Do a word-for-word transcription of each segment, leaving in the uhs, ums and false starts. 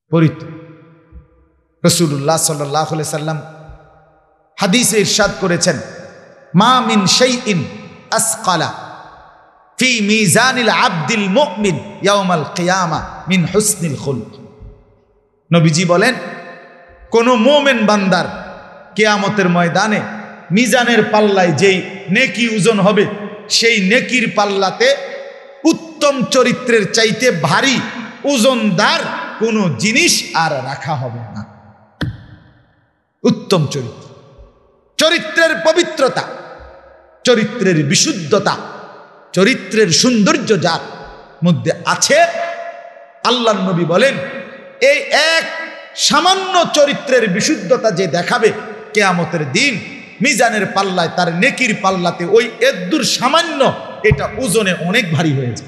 পবিত্র। রাসূলুল্লাহ সাল্লাল্লাহু আলাইহি সাল্লাম হাদিসে ইরশাদ করেছেন, মা মিন শাইইন আসকালা ফি মিজানিল আবদিল মুমিন ইয়াউমাল কিয়ামা মিন হুসনিল খুলক। নবীজি বলেন, কোন মুমিন বান্দার কিয়ামতের ময়দানে মিজানের পাল্লায় যেই নেকি ওজন হবে, সেই নেকির পাল্লাতে উত্তম চরিত্রের চাইতে ভারী ওজনদার কোনো জিনিস আর রাখা হবে না। উত্তম চরিত্র, চরিত্রের পবিত্রতা, চরিত্রের বিশুদ্ধতা, চরিত্রের সৌন্দর্য যার মধ্যে আছে, আল্লাহর নবী বলেন, এই এক সামান্য চরিত্রের বিশুদ্ধতা যে দেখাবে, কিয়ামতের দিন মিজানের পাল্লায় তার নেকির পাল্লাতে ওই এদ্দুর সামান্য এটা ওজনে অনেক ভারী হয়েছে।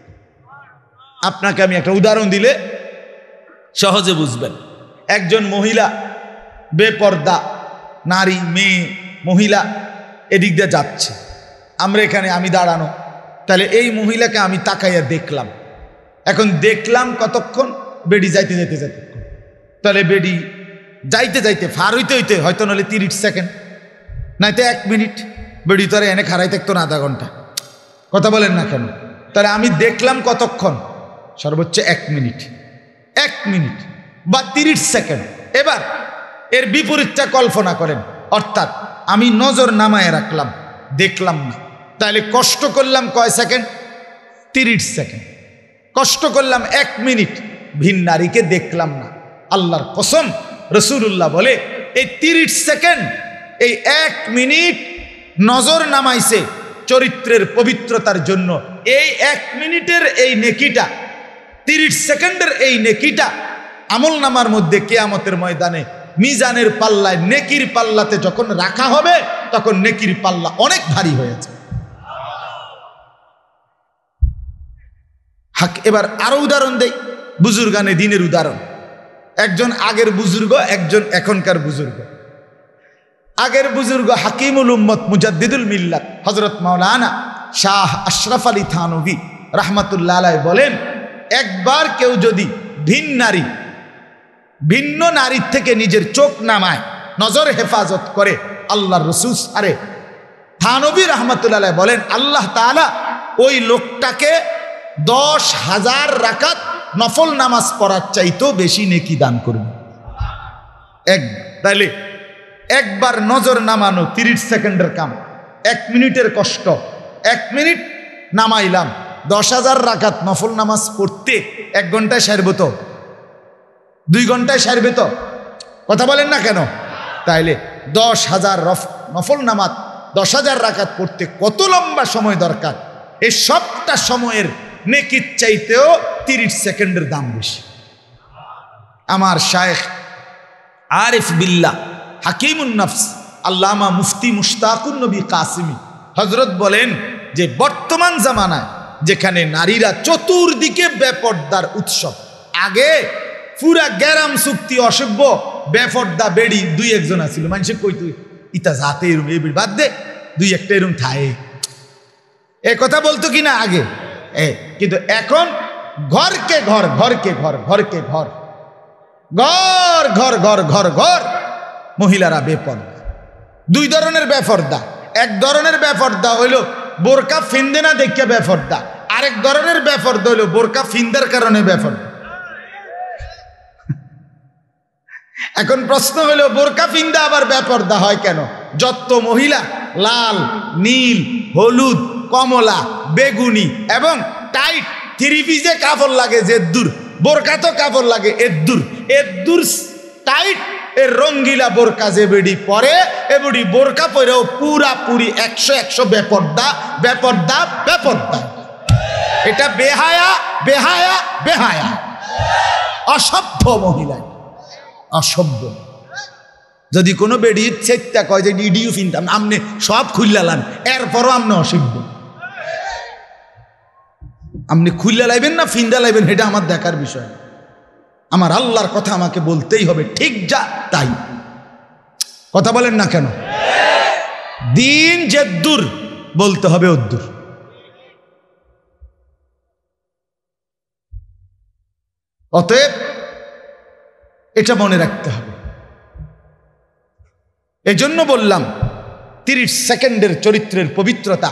আপনাকে আমি একটা উদাহরণ দিলে সহজে বুঝবেন। একজন মহিলা, বেপর্দা নারী, মেয়ে, মহিলা এদিক দিয়ে যাচ্ছে, আমরা এখানে, আমি দাঁড়ানো, তাহলে এই মহিলাকে আমি তাকাইয়া দেখলাম। এখন দেখলাম কতক্ষণ? বেডি যাইতে যাইতে যাইতে তাহলে বেডি যাইতে যাইতে ফার হইতে হইতে হয়তো নাহলে তিরিশ সেকেন্ড, নাইতে এক মিনিট। বেডি তো আর এনে খাড়াই থাকতো না আধা ঘন্টা। কথা বলেন না কেন? তাহলে আমি দেখলাম কতক্ষণ? সর্বোচ্চ এক মিনিট, এক মিনিট বা তিরিশ সেকেন্ড। এবার এর বিপরীতটা কল্পনা করেন, অর্থাৎ আমি নজর নামায় রাখলাম, দেখলাম না, তাহলে কষ্ট করলাম কয় সেকেন্ড? তিরিশ সেকেন্ড। কষ্ট করলাম এক মিনিট, ভিন নারীকে দেখলাম না। আল্লাহর কসম, রাসূলুল্লাহ বলে, এই তিরিশ সেকেন্ড, এই এক মিনিট নজর নামাইছে চরিত্রের পবিত্রতার জন্য। এই এক মিনিটের এই নেকিটা, তিরিশ সেকেন্ডের এই নেকিটা আমল নামার মধ্যে কিয়ামতের ময়দানে মিজানের পাল্লায়, নেকির পাল্লাতে যখন রাখা হবে, তখন নেকির পাল্লা অনেক ভারী হয়েছে। হাক এবার আরো উদাহরণ দেই, বুজুর্গানে দিনের উদাহরণ। একজন আগের বুজুর্গ, একজন এখনকার বুজুর্গ। আগের বুজুর্গ হাকিমুল উম্মত মুজাদ্দিদুল মিল্লাত হযরত মাওলানা শাহ আশরাফ আলী থানভী রাহমাতুল্লাহ আলাইহি বলেন, একবার কেউ যদি ভিন নারী, ভিন্ন নারীর থেকে নিজের চোখ নামায়, নজর হেফাজত করে, আল্লাহর রাসূল আরে থানভী রাহমাতুল্লাহ আলাইহি বলেন, আল্লাহ তাআলা ওই লোকটাকে দশ হাজার রাকাত নফল নামাজ পড়ার চাইতেও বেশি নেকি দান করবে। এক তাইলে একবার নজর নামানো তিরিশ সেকেন্ডের কাম, এক মিনিটের কষ্ট, এক মিনিট নামাইলাম, দশ হাজার রাকাত নফল নামাজ পড়তে এক ঘন্টায় সারবে তো, দুই ঘন্টায় সারবে তো? কথা বলেন না কেন? তাইলে দশ হাজার নফল নামাজ, দশ হাজার রাকাত পড়তে কত লম্বা সময় দরকার? এই সবটা সময়ের নেকির চাইতেও তিরিশ সেকেন্ডের দাম বেশি। আমার শায়েখ আরিফ বিল্লাহ হাকিমুন নফস আল্লামা মুফতি মুশতাকুন নবী কাসিমি হযরত বলেন যে বর্তমান জামানায় যেখানে নারীরা চতুর্দিকে বেপর্দার উৎসব, আগে পুরা গ্যারাম চুক্তি অসভ্য বেপর্দা বেড়ি দুই একজন আছিল, মানুষে কইতো ইতা যাতে এরম এই বাদ দে, দুই একটা এরম থায়ে, এ কথা বলতো কিনা আগে। এ কিন্তু এখন ঘরকে ঘর, ঘরকে ঘর, ঘরকে ঘর, ঘর ঘর ঘর ঘর ঘর মহিলারা বেপর্দা। দুই ধরনের বেপর্দা। এক ধরনের বেপর্দা হইল বোরকা ফিন্দে না দেখে বেপর্দা, আরেক ধরনের বেপর্দা হইল বোরকা ফিন্দার কারণে বেপর্দা। এখন প্রশ্ন হইল বোরকা ফিন্দা আবার বেপর্দা হয় কেন? যত মহিলা লাল, নীল, হলুদ, কমলা, বেগুনি এবং টাইট থ্রি পিসে কাপড় লাগে যেদ্দুর, বোরকা তো কাপড় লাগে এদ্দুর, এদ্দুর টাইট এর রঙ্গিলা বোরকা যে বেডি পরে, এ বেডি বোরকা পরেও পুরা পুরি একশো একশো বেপর্দা, বেপর্দা, বেপর্দা। এটা বেহায়া, বেহায়া, বেহায়া, অসভ্য মহিলা, অসভ্য। যদি কোনো বেডি চেষ্টা কয় যে ইডিও ফিনতাম, আমনে সব খুললালাম, এরপরও আমনে অসভ্য। আপনি খুললা লাইবেন না ফিন্দা লাইবেন, এটা আমার দেখার বিষয়। আমার আল্লাহর কথা আমাকে বলতেই হবে, ঠিক যা তাই। কথা বলেন না কেন? দিন যেদ্দুর বলতে হবে অদ্দুর। অতএব এটা মনে রাখতে হবে। এজন্য বললাম তিরিশ সেকেন্ডের চরিত্রের পবিত্রতা,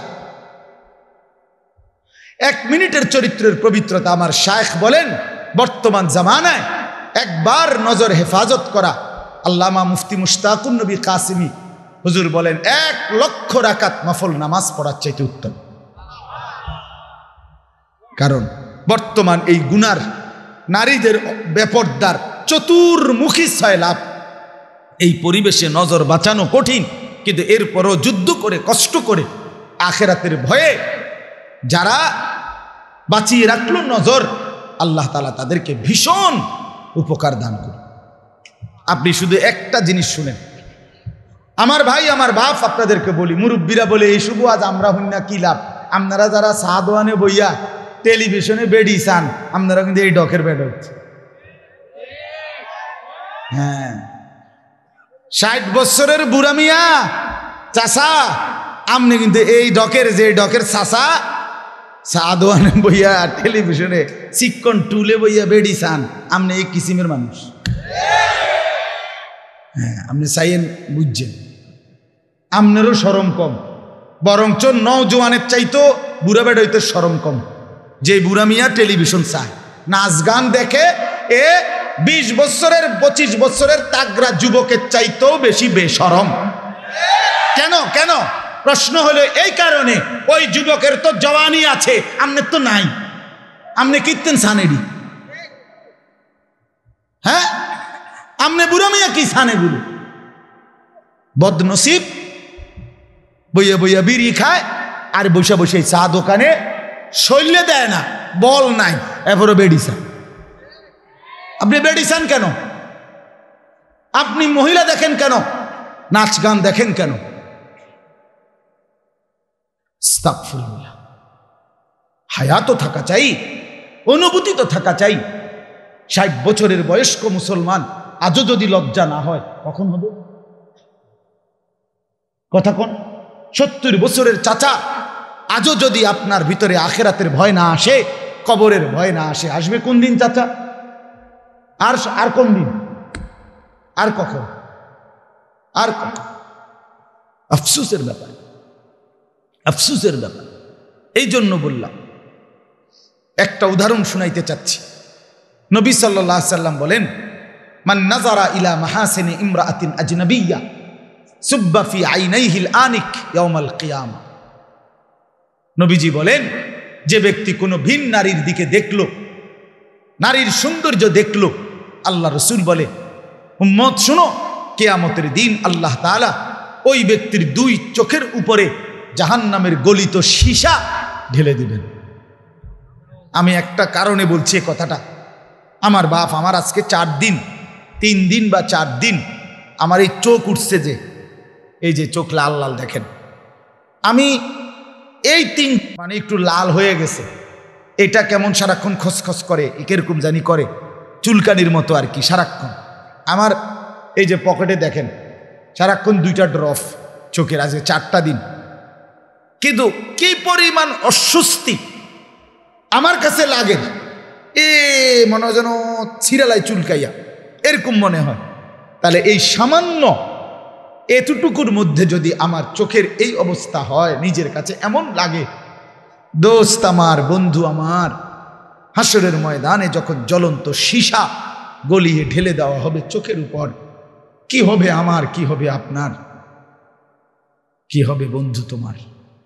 এক মিনিটের চরিত্রের পবিত্রতা। আমার শায়েখ বলেন বর্তমান জামানায় একবার নজর হেফাজত করা, আল্লামা মুফতি মুশতাকুন নবী কাসিমি হুজুর বলেন এক লক্ষ রাকাত নফল নামাজ পড়ার চাইতে উত্তম। কারণ বর্তমান এই গুনার নারীদের বেপরদার চতুর্মুখী সয়লাভ, এই পরিবেশে নজর বাঁচানো কঠিন, কিন্তু এরপরও যুদ্ধ করে কষ্ট করে আখেরাতের ভয়ে যারা বাঁচিয়ে রাখলো নজর, আল্লাহ তাআলা তাদেরকে ভীষণ উপকার দান করুন। আপনি শুধু একটা জিনিস শুনেন, আমার ভাই আমার বাপ আপনাদেরকে বলি, মুরব্বীরা বলে এই শুভ আজ আমরা হই না কি লাভ, আপনারা যারা সাদওয়ানে বইয়া টেলিভিশনে বেডি চান, আপনারা কিন্তু এই ডকের বেড হচ্ছে। হ্যাঁ, ষাট বছরের বুড়া মিয়া চাষা, আপনি কিন্তু এই ডকের যে ডকের চাষা সাদওয়ানে বইয়া টেলিভিশনে চিকন টুলে বইয়া বেডি চান, আপনি এই কিসিমের মানুষ। হ্যাঁ, আপনি চাইয়েন বুঝছেন, আপনারও শরম কম, বরঞ্চ নওজোয়ানের চাইতো বুড়া বেড হইতে শরম কম। যে বুড়া মিয়া টেলিভিশন চায়, নাচ গান দেখে, এ বিশ বছরের পঁচিশ বছরের তাগরা যুবকের চাইতেও বেশি বেশরম। কেন কেন প্রশ্ন হলো এই কারণে, ওই যুবকের তো জওয়ানি আছে, আপনার তো নাই। আপনি কীর্তেন সানেডি, হ্যাঁ, আপনি বুড়া মিয়া কি সানে বুড়ো বদনসিব, বইয়া বইয়া বিড়ি খায় আর বসে বসে চা দোকানে শৈলে দেয় না, বল নাই, এরপরে বেডিসান। আপনি বেডিসান কেন? আপনি মহিলা দেখেন কেন? নাচ গান দেখেন কেন? আস্তাগফিরুল্লাহ। হায়া তো থাকা চাই, অনুভূতি তো থাকা চাই। ষাট বছরের বয়স্ক মুসলমান আজও যদি লজ্জা না হয়, কখন হবে? কথা কোন? সত্তর বছরের চাচা আজও যদি আপনার ভিতরে আখেরাতের ভয় না আসে, কবরের ভয় না আসে, আসবে কোন দিন চাচা? আর আর কোন দিন? আর কখন? আর কখন? আফসোসের ব্যাপার, আফসোসের ব্যাপার। এই জন্য বললাম, একটা উদাহরণ শুনাইতে চাচ্ছি। নবী সাল্লাল্লাহু আলাইহি সাল্লাম বলেন, মান নাযারা ইলা মাহাসিনি ইমরাআতিন আজনাবিয়্যা সুব্বা ফি আইনাইহিল আনিক ইয়াউমাল কিয়ামা। নবীজি বলেন, যে ব্যক্তি কোনো ভিন নারীর দিকে দেখলো, নারীর সৌন্দর্য দেখলো, আল্লাহ রসুল বলে, উম্মত শুনো, কিয়ামতের দিন আল্লাহ তাআলা ওই ব্যক্তির দুই চোখের উপরে জাহান্নামের গলিত সীসা ঢেলে দিবেন। আমি একটা কারণে বলছি এই কথাটা। আমার বাপ, আমার আজকে চার দিন তিন দিন বা চার দিন আমার এই চোখ উঠছে, যে এই যে চোখ লাল লাল দেখেন, আমি এই তিন মানে একটু লাল হয়ে গেছে। এটা কেমন সারাক্ষণ খসখস করে, এরকম জানি করে, চুলকানির মতো আর কি সারাক্ষণ। আমার এই যে পকেটে দেখেন সারাক্ষণ দুইটা ড্রপ চোখের, আজকে চারটা দিন। কিন্তু কি পরিমাণ অস্বস্তি আমার কাছে লাগে, এ মনে হয় যেন ছিড়ালাই চুলকাইয়া, এরকম মনে হয়। তাহলে এই সামান্য এতটুকুর মধ্যে যদি আমার চোখের এই অবস্থা হয়, নিজের কাছে এমন লাগে, দোস্ত আমার, বন্ধু আমার, হাসরের ময়দানে যখন জ্বলন্ত সীসা গলিয়ে ঢেলে দেওয়া হবে চোখের উপর, কি হবে আমার, কি হবে আপনার, কি হবে বন্ধু তোমার?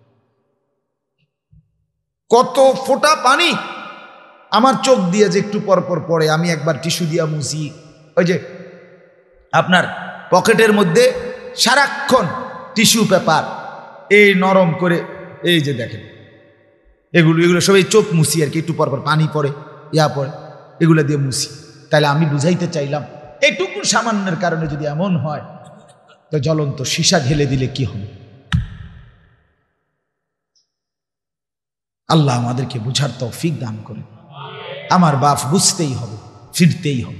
কত ফোঁটা পানি আমার চোখ দিয়ে যে একটু পর পর পড়ে, আমি একবার টিস্যু দিয়া মুছি। ওই যে আপনার পকেটের মধ্যে সারাক্ষণ টিস্যু পেপার এই নরম করে, এই যে দেখেন এগুলো এগুলো সবাই চোখ মুছি আর কি, একটু পর পর পানি পড়ে, ইয়া পড়ে, এগুলো দিয়ে মুছি। তাহলে আমি বুঝাইতে চাইলাম, এইটুকু সামান্যের কারণে যদি এমন হয়, তো জ্বলন্ত সীসা ঢেলে দিলে কি হবে? আল্লাহ আমাদেরকে বুঝার তৌফিক দান করে। আমার বাপ, বুঝতেই হবে, ফিরতেই হবে,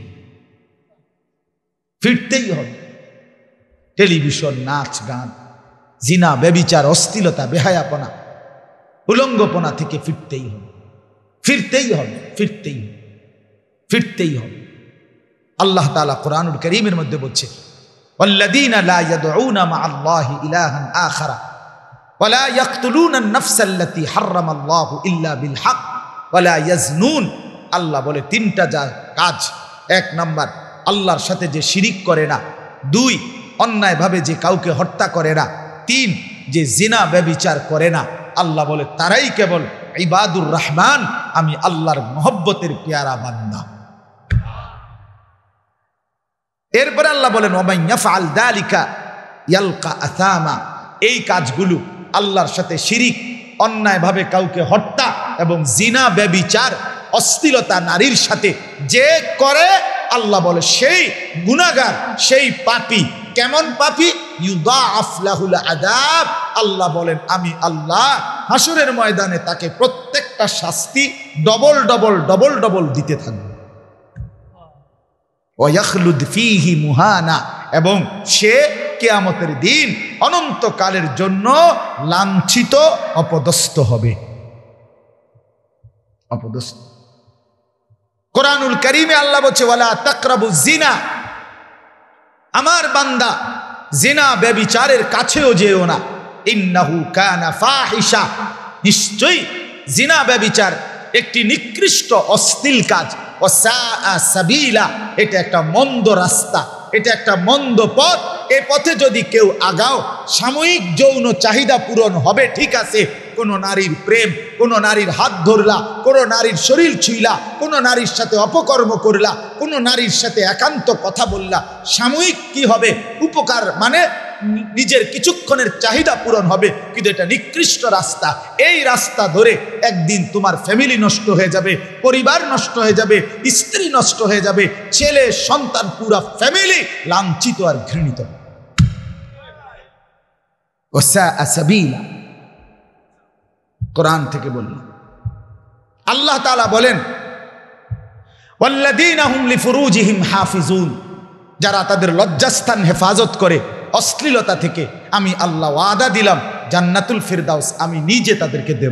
ফিরতেই হবে। টেলিভিশন, নাচ গান, জিনা, ব্যভিচার, অশ্লীলতা, বেহায়াপনা, উলঙ্গপনা থেকে ফিরতেই হবে, ফিরতেই হবে, ফিরতেই হবে, ফিরতেই হবে। আল্লাহ তাআলা কোরআনুল কারীমের মধ্যে বলছে, ওয়াল্লাযীনা লা ইয়াদউনা মা'আল্লাহি ইলাহান আখারা ওয়া লা ইয়াকতুলুনা আন-নাফসাল্লাতী হারামাল্লাহু ইল্লা বিল হক ওয়া লা ইয়াজনুন। আল্লাহ বলে তিনটা যা কাজ, এক নাম্বার আল্লাহর সাথে যে শিরিক করে না, দুই অন্যায়ভাবে যে কাউকে হত্যা করে না, তিন যে জিনা ব্যভিচার করে না। আল্লাহ বলে তারাই কেবল ইবাদুর রহমান, আমি আল্লাহর মহব্বতের পেয়ারা বান্দা। এরপরে আল্লাহ বলেন ওয়ামান ইয়াফআল যালিকা ইয়ালকা আসামা। এই কাজগুলো আল্লাহর সাথে শিরিক, অন্যায়ভাবে কাউকে হত্যা এবং জিনা ব্যভিচার, অশ্লীলতা নারীর সাথে যে করে, আল্লাহ বলে সেই গুনাহগার, সেই পাপী। কেমন পাপী? ইউদাআফ লাহুল আযাব। আল্লাহ বলেন আমি আল্লাহ হাসরের ময়দানে তাকে প্রত্যেকটা শাস্তি ডবল ডবল ডবল ডবল দিতে থাকব। ওয়া ইয়াখলুদ ফীহি মুহানা, এবং সে কিয়ামতের দিন অনন্তকালের জন্য লাঞ্ছিত, অপদস্থ হবে। অপদস্থ। কোরআনুল কারীমে আল্লাহ বলছে ওয়ালা তাকরাবুজ জিনা, আমার বান্দা জিনা ব্যভিচারের কাছেও যেও না। ইন্নাহু কানা ফাহিশা, নিশ্চয়ই জিনা ব্যভিচার একটি নিকৃষ্ট অশ্লীল কাজ। ওয়া সাআ সাবিলা, এটা একটা মন্দ রাস্তা, এটা একটা মন্দ পথ। এ পথে যদি কেউ আগাও, সাময়িক যৌন চাহিদা পূরণ হবে, ঠিক আছে। কোন নারীর প্রেম, কোন নারীর হাত ধরলা, কোন নারীর শরীর ছুঁইলা, কোন নারীর সাথে অপকর্ম করলা, কোন নারীর সাথে একান্ত কথা বললা, সাময়িক কি হবে? উপকার, মানে নিজের কিছুক্ষণের চাহিদা পূরণ হবে, কিন্তু এটা নিকৃষ্ট রাস্তা। এই রাস্তা ধরে একদিন তোমার ফ্যামিলি নষ্ট হয়ে যাবে, পরিবার নষ্ট হয়ে যাবে, স্ত্রী নষ্ট হয়ে যাবে, ছেলে সন্তান, পুরা ফ্যামিলি লাঞ্ছিত আর ঘৃণিত। ওয়াসাআ সাবিলা, কোরআন থেকে বললাম। আল্লাহ তাআলা বলেন ওয়াল্লাযীনা হুম লিফুরুজিহিম হাফিজুন, যারা তাদের লজ্জাস্থান হেফাজত করে অশ্লীলতা থেকে, আমি আল্লাহ ওয়াদা দিলাম জান্নাতুল ফিরদাউস আমি নিজে তাদেরকে দেব।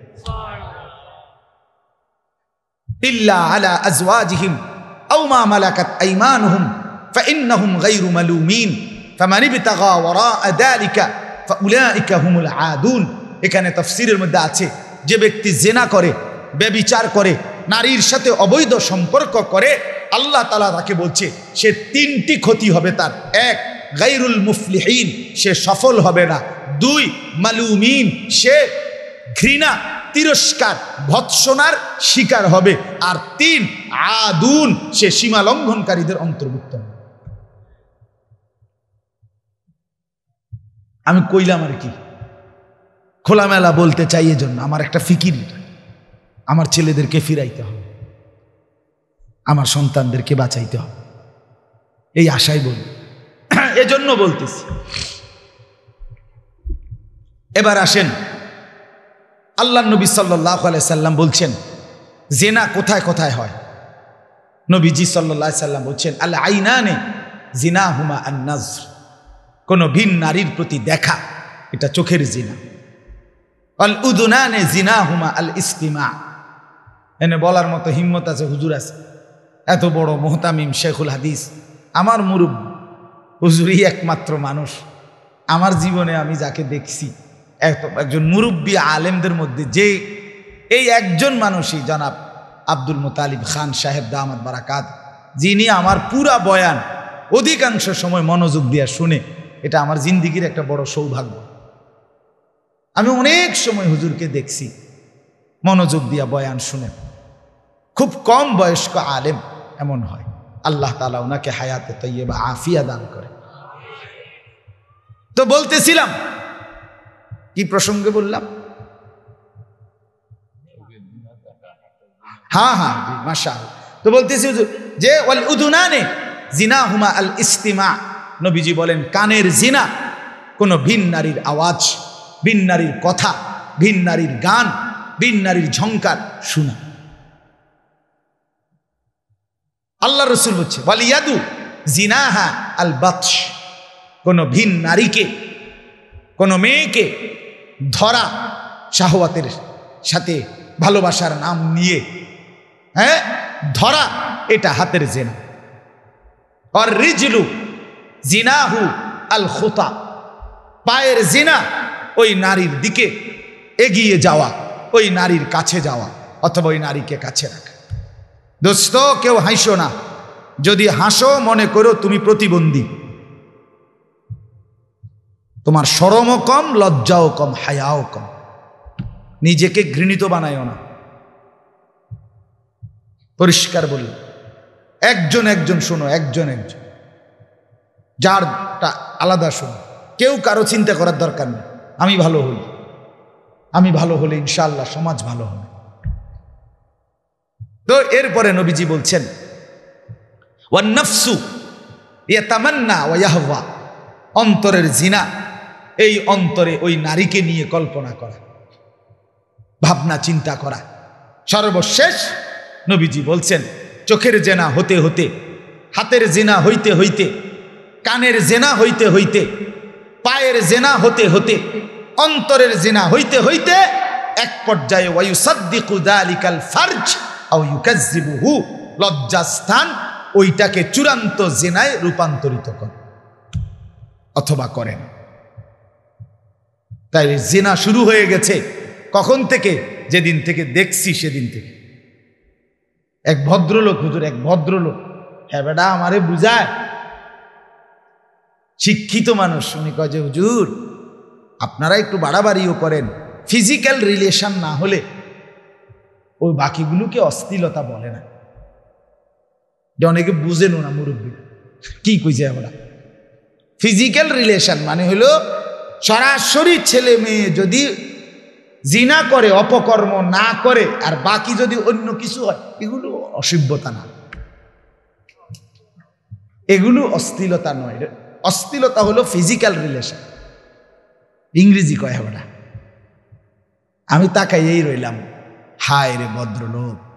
ইল্লা আলা আজওয়াজিহিম আও মা মালাকাত আইমানুহুম ফাইন্নাহুম গায়রু মালুমিন ফামান ইবতাগা ওয়ারাআ যালিকা ফাউলাইকা হুমুল আদুন। এখানে তাফসীরের মধ্যে আছে, যে ব্যক্তি জিনা করে, ব্যভিচার করে, নারীর সাথে অবৈধ সম্পর্ক করে, আল্লাহ তাআলা তাকে বলছে সে তিনটি ক্ষতি হবে তার। এক, গায়রুল মুফলিহিন, সে সফল হবে না। দুই, মালুমিন, সে ঘৃণা, তিরস্কার, ভৎসনার শিকার হবে। আর তিন, আদুন, সে সীমা লঙ্ঘনকারীদের অন্তর্ভুক্ত। আমি কইলাম আর কি, খোলামেলা বলতে চাই, এজন্য আমার একটা ফিকির, আমার ছেলেদেরকে ফিরাইতে হবে, আমার সন্তানদেরকে বাঁচাইতে হবে, এই আশাই বলি, এজন্য বলতেছি। এবার আসেন, আল্লাহ নবী সাল্লাল্লাহু আলাইহি সাল্লাম বলছেন জিনা কোথায় কোথায় হয়। নবীজি সাল্লাল্লাহু আলাইহি সাল্লাম বলছেন আল আইনানে জিনাহুমা আন নাজর, কোন ভিন নারীর প্রতি দেখা, এটা চোখের জিনা। আল উদুনানে জিনাহুমা আল ইস্তিমা। এনে বলার মতো হিম্মত আছে, হুজুর আছে, এত বড় মুহতামিম শেখুল হাদিস, আমার মুরব্বী, হুজুরই একমাত্র মানুষ আমার জীবনে আমি যাকে দেখছি, এত একজন মুরব্বী আলেমদের মধ্যে যে এই একজন মানুষই জনাব আব্দুল মুতালিব খান সাহেব দামাত বারাকাত, যিনি আমার পুরা বয়ান অধিকাংশ সময় মনোযোগ দিয়া শুনে, এটা আমার জিন্দিগির একটা বড় সৌভাগ্য। আমি অনেক সময় হুজুরকে দেখছি মনোযোগ দিয়া বয়ান শুনে, খুব কম বয়স্ক আলেম এমন হয়। আল্লাহ তাআলা ওনাকে হায়াতে তাইয়্যিবা আফিয়া দান করে। তো বলতেছিলাম, কি প্রসঙ্গে বললাম? হ্যাঁ হ্যাঁ মাশাআল্লাহ। তো বলতেছি যে ওয়াল উদুনানে জিনাহুমা আল ইস্তিমা, নবীজি বলেন কানের জিনা কোন ভিন নারীর আওয়াজ, ভিন নারীর কথা, ভিন নারীর গান, ভিন নারীর ঝংকার শোনা। আল্লাহ রসুল বলছে ওয়ালিয়াদু জিনাহা আল বাতশ, কোন ভিন নারীকে, কোন মেয়েকে ধরা, শাহওয়াতের সাথে ভালোবাসার নাম নিয়ে হ্যাঁ ধরা, এটা হাতের জিনা। আর রিজলু জিনাহু আল খুতা, পায়ের জিনা ওই নারীর দিকে এগিয়ে যাওয়া, ওই নারীর কাছে যাওয়া অথবা ওই নারীকে কাছে রাখা। দোস্ত, কেউ হাসো না। যদি হাসো মনে করো তুমি প্রতিবন্ধী, তোমার শরমও কম, লজ্জাও কম, হায়াও কম। নিজেকে ঘৃণিত বানায়ও না। পরিষ্কার বলি, একজন একজন শোনো, একজন একজন, যারটা আলাদা শোনো। কেউ কারো চিন্তা করার দরকার নেই। আমি ভালো হই, আমি ভালো হলে ইনশাআল্লাহ সমাজ ভালো হবে। তো এরপরে নবীজি বলছেন ওয়ান নাফসু ইয়াতামান্না ওয়া ইয়াহওয়া, অন্তরের জিনা, এই অন্তরে ওই নারীকে নিয়ে কল্পনা করা, ভাবনা চিন্তা করা। সর্বশেষ নবীজি বলছেন চোখের জেনা হতে হতে, হাতের জেনা হইতে হইতে, কানের জেনা হইতে হইতে, পায়ের জেনা হতে হতে, অন্তরের জেনা হইতে হইতে এক পর্যায়ে ওয়ায়ুসাদ্দিকু যালিকাল ফারজ আও ইউকাজ্জিবুহু, লজ্জাস্থান ওইটাকে চূড়ান্ত জেনায় রূপান্তরিত করে অথবা করেন। তাই জেনা শুরু হয়ে গেছে কখন থেকে? যেদিন থেকে দেখছি সেদিন থেকে। এক ভদ্রলোক, হুজুর এক ভদ্রলোক, হ্যাঁ বেটা আমারে বুঝায়, শিক্ষিত মানুষ, উনি কয় যে হুজুর আপনারা একটু বাড়াবাড়িও করেন, ফিজিক্যাল রিলেশন না হলে ওই বাকিগুলোকে অশ্লীলতা বলে না। যে অনেকে বুঝেন না, মুরব্বী কি কইছে আমরা, ফিজিক্যাল রিলেশন মানে হলো সরাসরি ছেলে মেয়ে যদি জিনা করে, অপকর্ম না করে, আর বাকি যদি অন্য কিছু হয়, এগুলো অসভ্যতা না, এগুলো অশ্লীলতা নয়। অশ্লীলতা হলো ফিজিক্যাল রিলেশন, ইংরেজি কয় হবে না। আমি তাকাই এই রইলাম, হায় রে ভদ্রলোক,